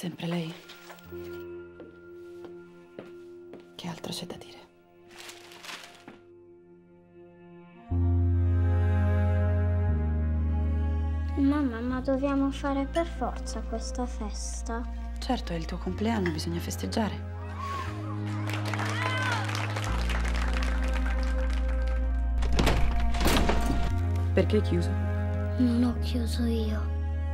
Sempre lei? Che altro c'è da dire? Mamma, ma dobbiamo fare per forza questa festa? Certo, è il tuo compleanno, bisogna festeggiare. Perché è chiuso? Non ho chiuso io.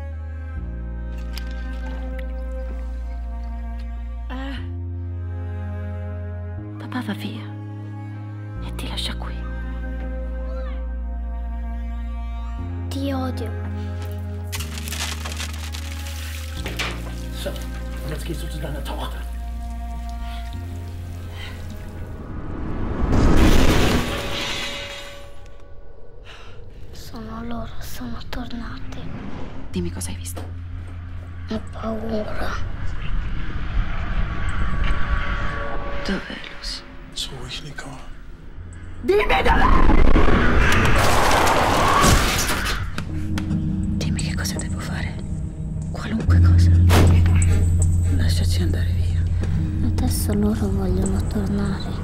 Papà va via e ti lascia qui. Ti odio. So, und jetzt gehst du zu deiner Tochter. Sono loro, sono tornati. Dimmi cosa hai visto. Ho paura. Dov'è Lucy? So wo ich nie komme. Dimmi che cosa devo fare. Qualunque cosa. Lasciaci andare via. Adesso loro vogliono tornare.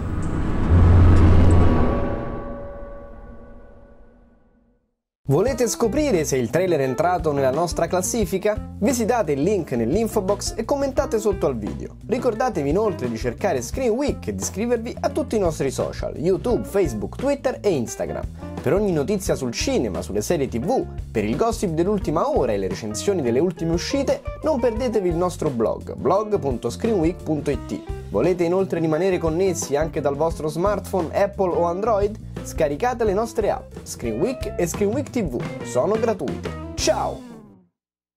Volete scoprire se il trailer è entrato nella nostra classifica? Visitate il link nell'info box e commentate sotto al video. Ricordatevi inoltre di cercare Screen Week e di iscrivervi a tutti i nostri social, YouTube, Facebook, Twitter e Instagram. Per ogni notizia sul cinema, sulle serie TV, per il gossip dell'ultima ora e le recensioni delle ultime uscite, non perdetevi il nostro blog, blog.screenweek.it. Volete inoltre rimanere connessi anche dal vostro smartphone Apple o Android? Scaricate le nostre app, Screen Week e Screen Week TV, sono gratuite. Ciao!